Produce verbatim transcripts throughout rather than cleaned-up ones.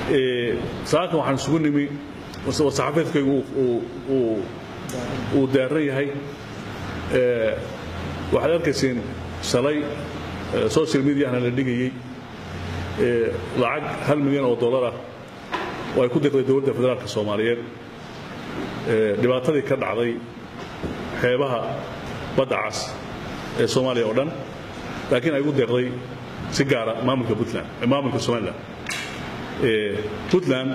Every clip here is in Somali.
saaka waxaan isugu nimi saxaafadkaygu uu uu daaran yahay waxaad arkayseen shalay social media-na la dhigayay lacag hal milyan oo dollar ah oo ay ku dirtay dowladda federaalka Soomaaliyeed dhibaatadii ka dhacday xeebaha badda cas ee Soomaaliya oo dhan laakiin ay ugu deeqday si gaar ah maamulka Puntland maamulka Soomaaliland ee Puntland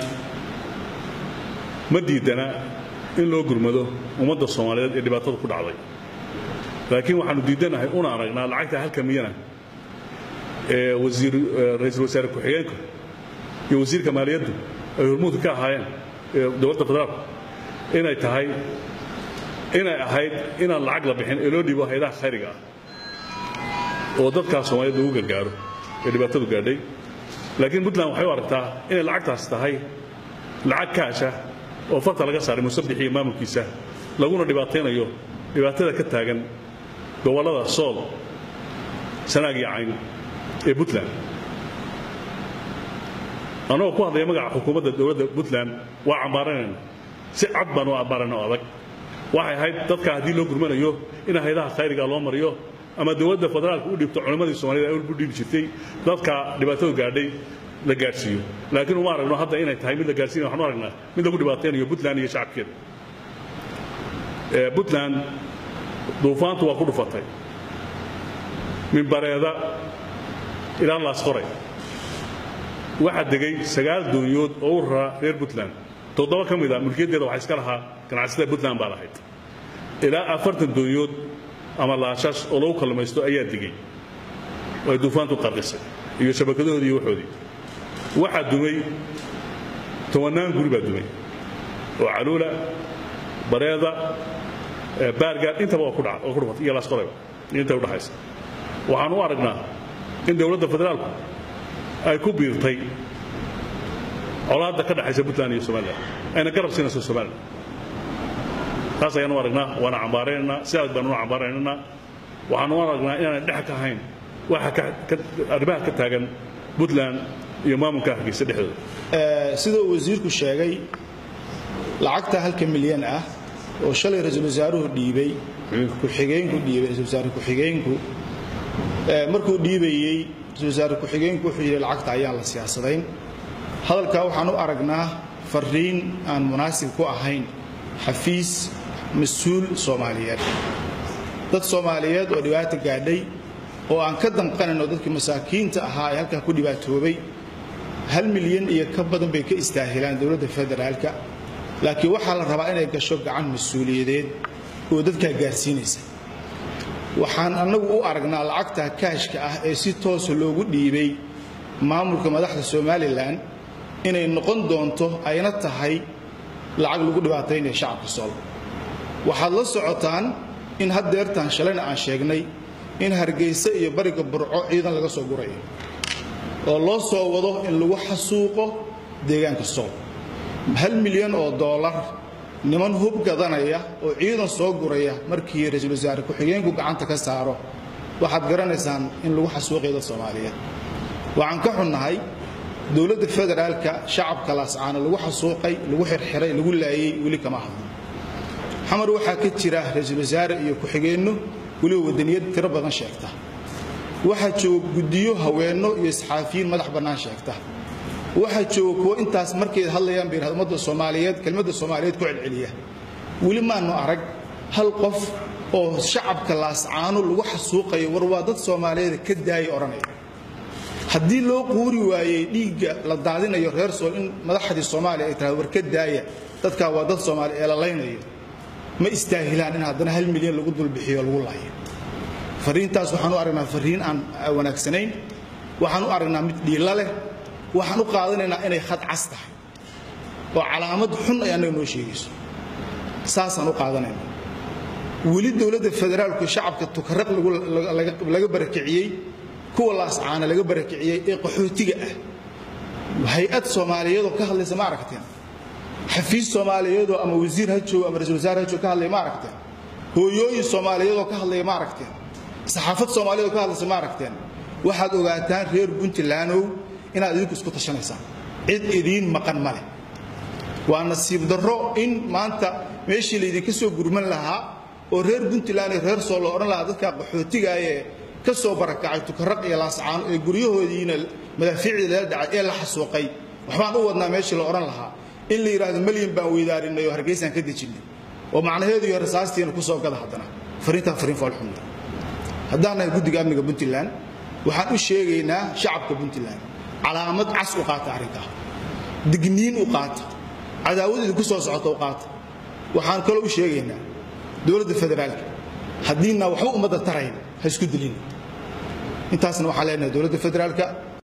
ma diidana in loo gurmado ummadda Soomaaliyeed ee dhibaatada ku dhacday laakiin waxaanu diidanahay una aragnaa lacagta halka milyan ee wasiir ra'iisul wasaare ku xigeenka iyo wasiirka maaliyadda ay hormuud ka ahaayeen dowladda federaalka inay tahay inay ahayd inaan lacag la bixin ee loo dhiibo hay'adaha khayriga ah oo dadka Soomaaliyeed ugu gargaaro ee dhibaatadu gaadhay laakiin Puntland waxay u aragtaa inay lacagtaas tahay lacag kaash ah oo farta laga saaray musabbixii maamulkiisa laguna dhibaateynayo dhibaatada ka taagan gobolada Sool Sanaag iyo Cayn ee Puntland anoo ku hadlay magaca xukuumadda dowladda Puntland waa cambaaranayn si cad baan u cambaaranayn oo adag waxay ahayd dadka haddii loo gurmanayo in hay'adaha khayriga loo mariyo ama dowladda federaalka u dhibto culimadii Soomaaliyeed ay u dhibi jirtay dadka dhibaatada gaadhay la gaarsiiyo laakiin uma aragno hadda inay tahay mid la gaarsiinayo waxaan aragnaa mid lagu dhibaateynayo Puntland iyo shacabkeeda ee Puntland duufaantu waa ku dhufatay min bareeda ilaa laas qoray waxa degay sagaal doonyood oo u raraa reer Puntland toddoba ka mid ah mulkiyadeeda waxa iska lahaa ganacsatada Puntland baa lahayd ilaa afartan doonyood ama laashash oo lagu kalmaysto ayaa degay way duufaantu qarqisay iyo shabakadoodii iyo waxoodii waxa dumay tobanaan guri baa dumay oo caluula bareeda baargaad intaba oo ku dhac oo ku dhufatay iyo laas qoray inta u dhaxaysa waxaan u aragnaa in dowladda federaalku ay ku biirtay colaadda ka dhaxaysa Puntland iyo Soomaaliya ayna garab siinayso Soomaaliya taas ayaan u aragnaa waana cambaaraynaa si aad baan u cambaaraynaa waxaan u aragnaa inaan dhex ka ahayn waxa ka arrimaha ka taagan Puntland iyo maamulka Hargeysa dhexdooda ee sidoo wasiirku sheegay lacagta halka milyan ah oo shalay ra'iisul wasaaruhu dhiibay ku xigeenku dhiibay ra'iisul wasaaruhu ku xigeenku ee markuu dhiibayay ra'iisul wasaaruhu ku xigeenku wuxuu yiri lacagta ayaan la siyaasadayn hadalka waxaan u aragnaa fariin aan munaasib ku ahayn xafiis mas'uul Soomaaliyeed dad Soomaaliyeed oo dhibaato gaadhay oo aan ka damqanayno dadkii masaakiinta ahaa ee halka ku dhibaatoobay hal milyan iyo ka badan bay ka istaahilaan dowladda federaalka laakiin waxa la rabaa inay gasho gacan mas'uuliyadeed oo dadka gaarsiinaysa waxaan anagu u aragnaa lacagta kaashka ah ee si toos loogu dhiibay maamulka madaxda Soomaaliland inay noqon doonto ayna tahay lacag lagu dhibaateynayo shacabka Sool waxaad la socotaan in haddeertan shalayna aan sheegnay in Hargeysa iyo bariga Burco ciidan laga soo guray oo loo soo wado in lagu xasuuqo deegaanka Sool hal milyan oo dollar niman hub gadanaya oo ciidan soo guraya markii ra'iisul wasaare ku xigeenku gacanta ka saaro waxaad garanaysaan in lagu xasuuqeeyo Soomaaliyeed waxaan ka xunnahay dowladda federaalka shacabka laascaana lagu xasuuqay lagu xirxiray lagu laayay wali kama hadlo xamar waxa ka jira ra'iisul wasaare iyo ku xigeenno wali wadaniyad tiro badan sheegta waxa joog gudiyo haweeno iyo saxaafiyiin madax banaan sheegta waxa joogo intaas markay hadlayaan beeraha ummadda Soomaaliyeed kelmadda Soomaaliyeed ku celceliya wali ma aanu arag hal qof oo shacabka laascaano lagu xasuuqay war waa dad Soomaaliyeed ka daayay oranay haddii loo quuri waayay dhiigga la daadinayo reer Sool in madaxdii Soomaaliya ay tahay war ka daaya dadka waa dad Soomaali ee la leynayo ma istaahilaan in haddana hal milyan lagu dul bixiyo lagu laayo fariintaas waxaan u aragnaa fariin aan wanaagsanayn waxaan u aragnaa mid dhiila leh waxaan u qaadanaynaa inay khad cas tahay oo calaamad xun ay anaga noo sheegayso saasaan u qaadanaynaa weli dowladda federaalku shacabka tukaraq laga barakiciyey kuwa laascaana laga barakiciyey ee qaxootiga ah hay'ad Soomaaliyeed oo ka hadlaysa ma aragteen xafiis Soomaaliyeed ama wasiir ha joogo ama ra'iisul wasaare ha joogo ka hadlay ma aragteen hooyooyin Soomaaliyeed oo ka hadlay ma aragteen saxaafad Soomaaliyeed oo ka hadlaysa ma aragteen waxaad ogaataan reer Puntland inaad idinku isku tashanaysaan cid idiin maqan ma leh waa nasiib darro in maanta meeshii laydinka soo gurman lahaa oo reer puntland iyo reer sool loo odhan lahaa dadka qaxootigaayee ka soo barakacay tukaraq iyo laascaan ee guryahoodiina madaafiicdii lala dhacay ee la xasuuqay waxbaan u wadnaa meeshii la odhan lahaa in la yidhaahdo malyan baan weydaarinay oo hargeysaan ka dejinnay oo macnaheedu iyo rasaastiina ku soo gada haddana fariintaa fariin foolxumda haddaan nahay guddiga amniga puntland waxaan u sheegaynaa shacabka puntland calaamad cas u qaata arrinkaa digniin u qaata cadaawad idinku soo socota u qaata waxaan kaloo u sheegaynaa dowladda federaalka haddiina waxba ummadda tarayn ha isku dilin intaasna waxaan leenahay dowladda federaalka